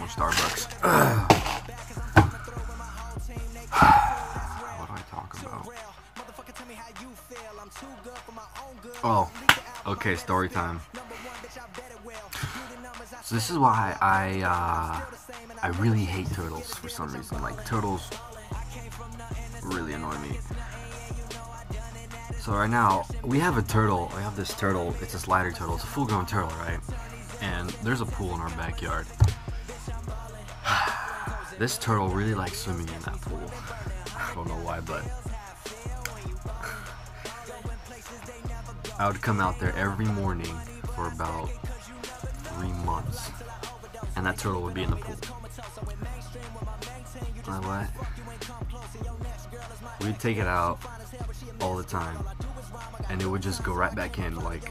more Starbucks. What do I talk about? Oh, okay, story time. So this is why I really hate turtles for some reason. Like, turtles really annoy me. So right now, we have a turtle. We have this turtle. It's a slider turtle. It's a full-grown turtle, right? And there's a pool in our backyard. This turtle really likes swimming in that pool. I don't know why, but I would come out there every morning for about 3 months, and that turtle would be in the pool. Like what? We'd take it out all the time, and it would just go right back in. Like,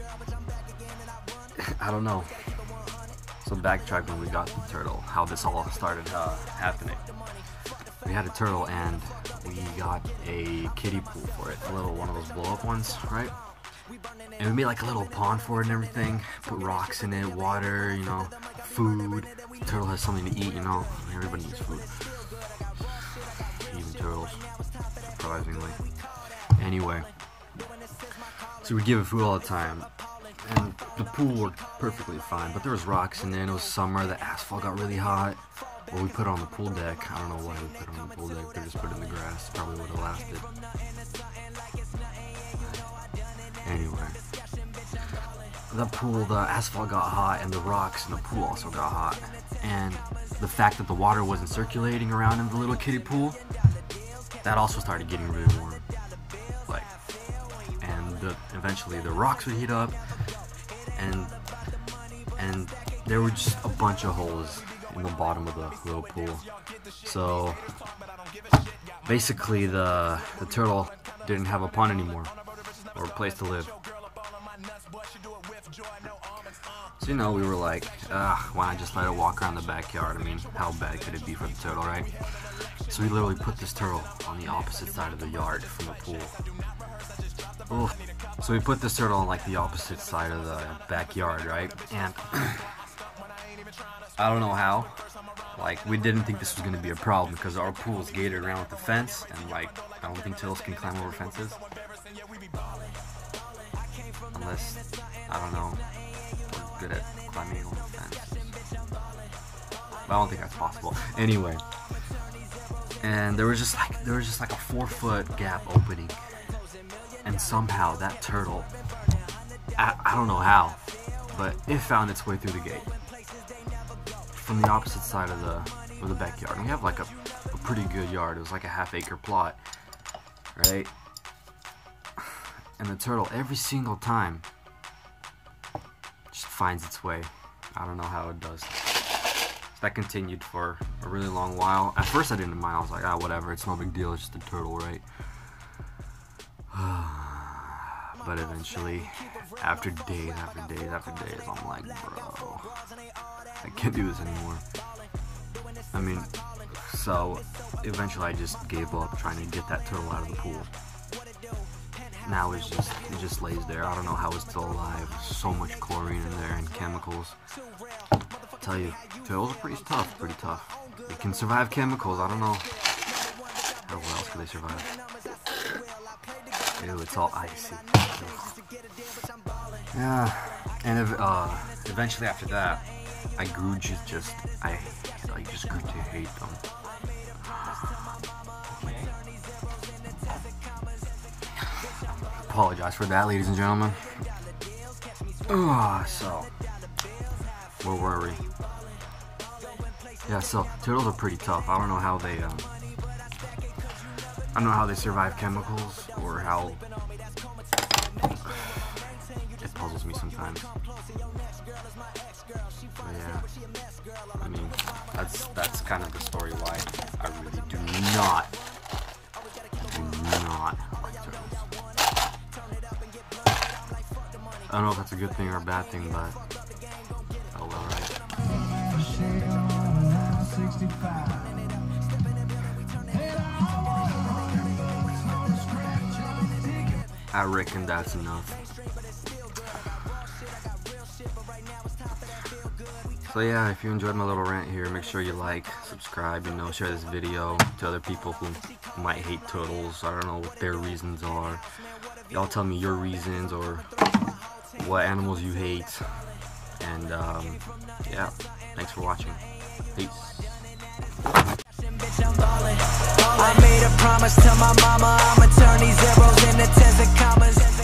I don't know. So backtrack when we got the turtle, how this all started happening. We had a turtle and we got a kiddie pool for it, a little one of those blow-up ones, right? And we made like a little pond for it and everything. Put rocks in it, water, you know, food. The turtle has something to eat, you know. Everybody needs food. Even turtles, surprisingly. Anyway, so we give it food all the time. And the pool worked perfectly fine, but there was rocks in there, and it was summer, the asphalt got really hot. Well, we put it on the pool deck. I don't know why we put it on the pool deck. They just put it in the grass. Probably would have lasted. Anyway, the asphalt got hot, and the rocks in the pool also got hot. And the fact that the water wasn't circulating around in the little kiddie pool, that also started getting really warm. Like, and eventually the rocks would heat up, and there were just a bunch of holes in the bottom of the little pool. So basically the turtle didn't have a pond anymore, or a place to live. So, you know, we were like, why not just let it walk around the backyard? I mean, how bad could it be for the turtle, right? So we literally put this turtle on the opposite side of the yard from the pool. Oof. So we put this turtle on like the opposite side of the backyard, right? And I don't know how. Like, we didn't think this was going to be a problem because our pool is gated around with the fence, and like, I don't think turtles can climb over fences. Unless, I don't know, we're good at climbing over fences. But I don't think that's possible. Anyway, and there was just like a 4-foot gap opening, and somehow that turtle, I don't know how, but it found its way through the gate from the opposite side of the backyard. And we have like a pretty good yard. It was like a half-acre plot, right? And the turtle, every single time, just finds its way. I don't know how it does. So that continued for a really long while. At first I didn't mind. I was like, whatever, it's no big deal, it's just a turtle, right? But eventually, after days after days after days, I'm like, bro, I can't do this anymore. I mean, so eventually I just gave up trying to get that turtle out of the pool. Now it just lays there. I don't know how it's still alive. There's so much chlorine in there and chemicals. I tell you, turtles are pretty tough. They can survive chemicals. I don't know. How else can they survive? Ew, it's all icy. Yeah, and eventually after that, I grew just grew to hate them. Apologize for that, ladies and gentlemen. So where were we? Yeah, so turtles are pretty tough. I don't know how they survive chemicals, or how it puzzles me sometimes. But yeah, I mean, that's kind of the story why I really do not like turtles. I don't know if that's a good thing or a bad thing, but oh well, right? I reckon that's enough. So yeah, if you enjoyed my little rant here, make sure you like, subscribe, share this video to other people who might hate turtles. I don't know what their reasons are. Y'all tell me your reasons or what animals you hate. And yeah, thanks for watching. Peace. I made a promise to my mama, I'ma turn these zeros into tens of commas.